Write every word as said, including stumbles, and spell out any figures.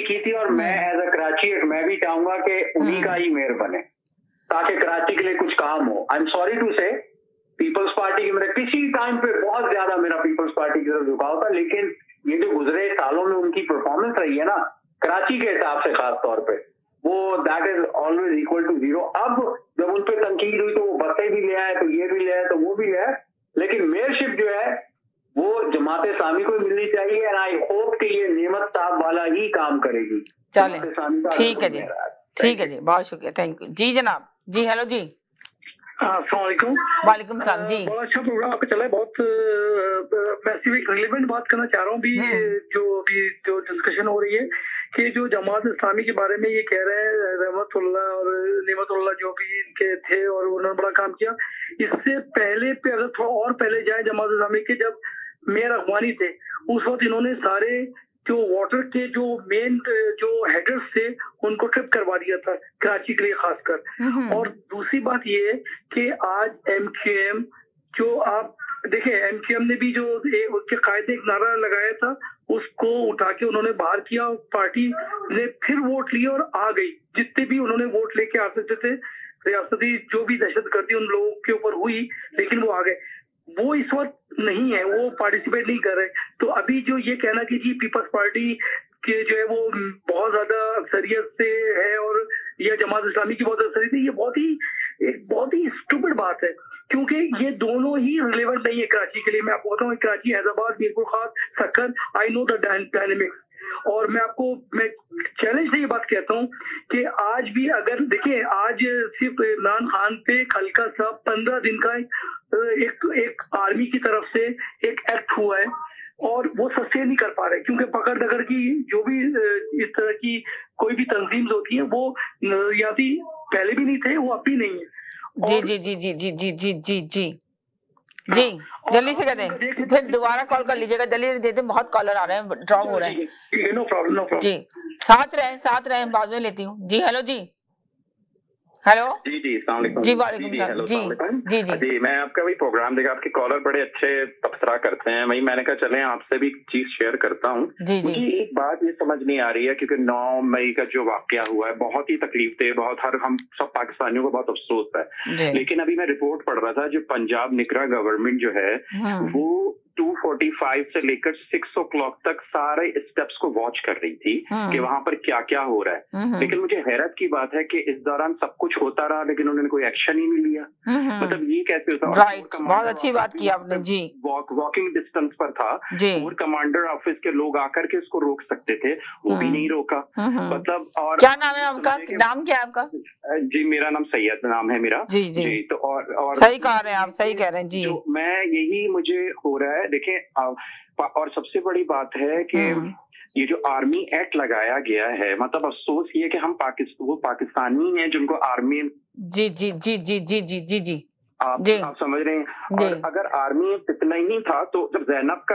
Party की थी और मैं एज अ कराची मैं भी चाहूंगा कि उन्हीं का ही मेयर बने ताकि कराची के लिए कुछ काम हो। I am sorry to say Peoples Party की मेरा किसी टाइम पे बहुत ज्यादा मेरा पीपल्स पार्टी की तरफ झुकाव था, लेकिन ये जो गुजरे सालों में उनकी परफॉर्मेंस रही है ना कराची के हिसाब से खास तौर पे, वो that is always equal to zero. अब जब उन पर तनकीद हुई तो वो बसें भी ले आए, तो ये भी ले आए, तो वो भी ले आए, लेकिन मेयरशिप जो है वो जमात इस्लामी को मिलनी चाहिए। एंड आई होप कि ये नेमत साहब वाला ही काम करेगी। चले ठीक है जी, ठीक है जी, बहुत शुक्रिया, थैंक यू जी। जनाब जी, हेलो जी, वालेकुम सलाम जी। बड़ा अच्छा प्रोग्राम आपका चला है, बहुत मैं सिर्फ एक रिलेवेंट बात करना चाह रहा हूँ भी, जो भी जो डिस्कशन हो रही है कि जो जमात इस्लामी के बारे में ये कह रहे हैं रहमतुल्लाह और निमतुल्लाह जो भी इनके थे और उन्होंने बड़ा काम किया। इससे पहले पे अगर थोड़ा और पहले जाए जमात इस्लामी के जब मेयर अगवानी थे उस वक्त इन्होंने सारे जो वाटर के जो मेन जो हेडर्स थे उनको ट्रिप करवा दिया था कराची के लिए खासकर। और दूसरी बात ये है कि आज एमक्यूएम जो आप देखें एमक्यूएम ने भी जो उसके कायदे एक नारा लगाया था उसको उठा के उन्होंने बाहर किया, पार्टी ने फिर वोट लिए और आ गई। जितने भी उन्होंने वोट लेके आ सकते थे रियासती जो भी दहशतगर्दी उन लोगों के ऊपर हुई, लेकिन वो आ गए। वो इस वक्त नहीं है, वो पार्टिसिपेट नहीं कर रहे। तो अभी जो ये कहना कि जी पीपल्स पार्टी के जो है वो बहुत ज्यादा अक्सरियत से है और या जमात इस्लामी की बहुत अक्सरियत है, ये बहुत ही एक बहुत ही स्टूपिड बात है, क्योंकि ये दोनों ही रिलेवेंट नहीं है कराची के लिए। मैं आपको बताऊँ Karachi, Hyderabad, Mirpur Khas, Sukkur, I know the dynamics. और मैं आपको मैं चैलेंज से ये बात कहता हूँ कि आज भी अगर देखिए आज सिर्फ इमरान खान पे हल्का सा पंद्रह दिन का एक एक आर्मी की तरफ से एक एक्ट हुआ है और वो सस्टेन नहीं कर पा रहे, क्योंकि पकड़ दकड़ की जो भी इस तरह की कोई भी तंजीम होती है वो या भी पहले भी नहीं थे, वो अब भी नहीं है। जी जी जी जी जी जी जी जी जी जी जल्दी से कर दें, फिर दोबारा कॉल कर लीजिएगा, जल्दी देते, बहुत कॉलर आ रहे हैं, ड्रॉप हो रहे हैं। नो प्रॉब्लम नो प्रॉब्लम जी, साथ रहे साथ रहे बाद में लेती हूँ जी। हेलो जी, हेलो जी जी अस्सलाम वालेकुम जी, वालेकुम सलाम जी जी जी जी। मैं आपका भी प्रोग्राम देखा, आपके कॉलर बड़े अच्छे तबसरा करते हैं, वही मैंने कहा चले आपसे भी चीज शेयर करता हूँ। मुझे एक बात ये समझ नहीं आ रही है, क्योंकि नौ मई का जो वाकया हुआ है बहुत ही तकलीफ दे, बहुत हर हम सब पाकिस्तानियों को बहुत अफसोस है, लेकिन अभी मैं रिपोर्ट पढ़ रहा था जो पंजाब निकरा गवर्नमेंट जो है वो टू फोर्टी फाइव से लेकर सिक्स ओ क्लॉक तक सारे स्टेप्स को वॉच कर रही थी कि वहां पर क्या क्या हो रहा है। लेकिन मुझे हैरत की बात है कि इस दौरान सब कुछ होता रहा लेकिन उन्होंने कोई एक्शन ही नहीं लिया। मतलब ये कैसे होता है? राइट, बहुत अच्छी बात की आपने जी। वॉक वॉकिंग डिस्टेंस पर था, और कमांडर ऑफिस के लोग आकर के उसको रोक सकते थे, वो भी नहीं रोका। मतलब और क्या नाम है आपका? नाम क्या है आपका? जी मेरा नाम सैयद नाम है मेरा। जी जी, जी तो और और सही कह रहे हैं आप, सही कह रहे हैं जी। मैं यही मुझे हो रहा है देखें, और सबसे बड़ी बात है कि ये जो आर्मी एक्ट लगाया गया है, मतलब अफसोस ये कि हम पाकिस्तान वो पाकिस्तानी हैं जिनको आर्मी जी जी जी जी जी जी जी जी आप, आप समझ रहे हैं। और अगर आर्मी इतना ही नहीं था तो जब ज़ैनब का